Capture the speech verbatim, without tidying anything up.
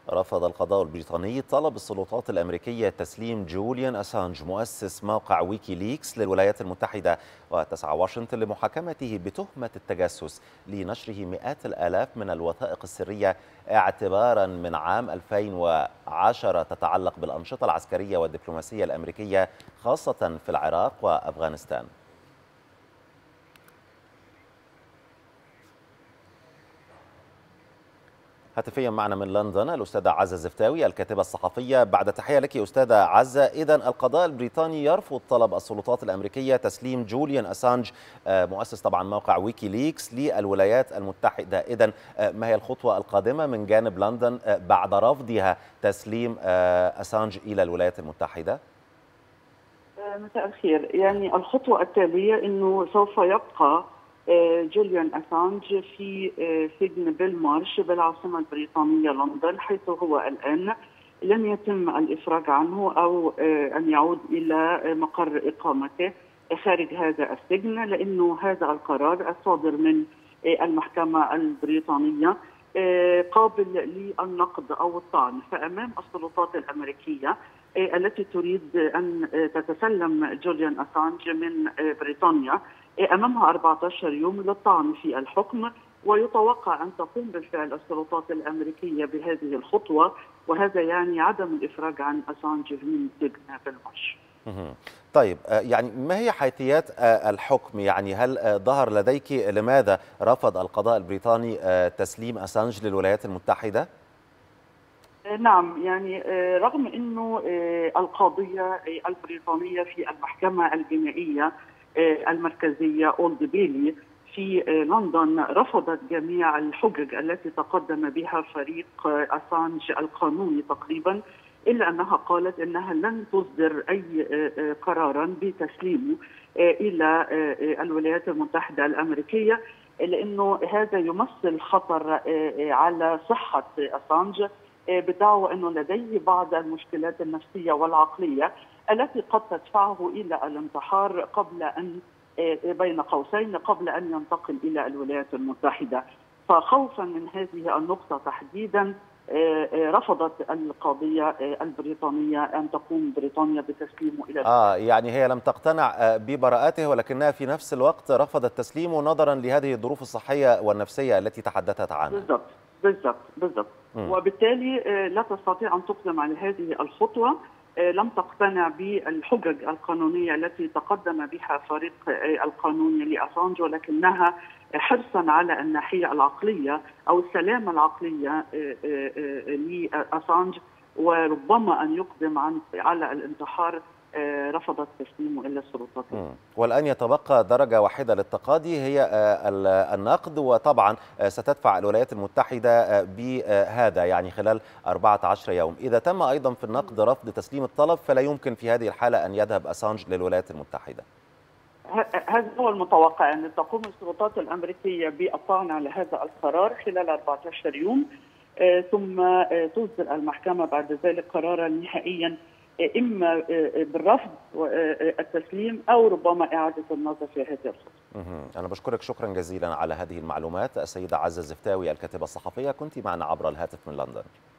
رفض القضاء البريطاني طلب السلطات الأمريكية تسليم جوليان أسانج مؤسس موقع ويكيليكس للولايات المتحدة، وتسعى واشنطن لمحاكمته بتهمة التجسس لنشره مئات الآلاف من الوثائق السرية اعتبارا من عام ألفين وعشرة تتعلق بالأنشطة العسكرية والدبلوماسية الأمريكية خاصة في العراق وأفغانستان. هاتفيا معنا من لندن الأستاذة عزة الزفتاوي الكاتبة الصحفية. بعد تحية لك أستاذة عزة، إذن القضاء البريطاني يرفض طلب السلطات الأمريكية تسليم جوليان أسانج مؤسس طبعا موقع ويكيليكس للولايات المتحدة. إذن ما هي الخطوة القادمة من جانب لندن بعد رفضها تسليم أسانج إلى الولايات المتحدة؟ مساء الخير. يعني الخطوة التالية أنه سوف يبقى جوليان أسانج في سجن بيلمارش بالعاصمة البريطانية لندن، حيث هو الآن لم يتم الإفراج عنه أو أن يعود إلى مقر إقامته خارج هذا السجن، لأنه هذا القرار الصادر من المحكمة البريطانية قابل للنقد أو الطعن. فأمام السلطات الأمريكية التي تريد أن تتسلم جوليان أسانج من بريطانيا أمامها أربعة عشر يوم للطعن في الحكم، ويتوقع أن تقوم بالفعل السلطات الأمريكية بهذه الخطوة، وهذا يعني عدم الإفراج عن أسانج من سجن بيلمارش. طيب، يعني ما هي حيثيات الحكم؟ يعني هل ظهر لديك لماذا رفض القضاء البريطاني تسليم أسانج للولايات المتحدة؟ نعم، يعني رغم أنه القاضية البريطانية في المحكمة الجنائية المركزية أولد بيلي في لندن رفضت جميع الحجج التي تقدم بها فريق أسانج القانوني تقريبا، إلا أنها قالت أنها لن تصدر أي قرارا بتسليمه إلى الولايات المتحدة الأمريكية، لأنه هذا يمثل خطر على صحة أسانج، بدعوى أنه لديه بعض المشكلات النفسية والعقلية التي قد تدفعه إلى الانتحار قبل أن بين قوسين قبل أن ينتقل إلى الولايات المتحدة. فخوفا من هذه النقطة تحديدا رفضت القضية البريطانية أن تقوم بريطانيا بتسليمه إلى آه يعني هي لم تقتنع ببراءته، ولكنها في نفس الوقت رفضت تسليمه نظرا لهذه الظروف الصحية والنفسية التي تحدثت عنها. بالضبط بالضبط بالضبط وبالتالي لا تستطيع أن تقدم على هذه الخطوة. لم تقتنع بالحجج القانونية التي تقدم بها فريق القانوني لأسانج، ولكنها حرصا على الناحية العقلية أو السلامة العقلية لأسانج وربما أن يقدم عن على الانتحار رفضت تسليمه إلى السلطات. والآن يتبقى درجة واحدة للتقاضي هي النقد، وطبعا ستدفع الولايات المتحدة بهذا يعني خلال أربعة عشر يوم. إذا تم أيضا في النقد رفض تسليم الطلب فلا يمكن في هذه الحالة أن يذهب أسانج للولايات المتحدة. هذا هو المتوقع، أن تقوم السلطات الأمريكية بالطعن على هذا القرار خلال أربعة عشر يوم، ثم تصدر المحكمة بعد ذلك قرارا نهائيا إما بالرفض التسليم أو ربما إعادة النظر في هذه الخطوة. أنا بشكرك شكرا جزيلا على هذه المعلومات السيدة عزة الزفتاوي الكاتبة الصحفية، كنت معنا عبر الهاتف من لندن.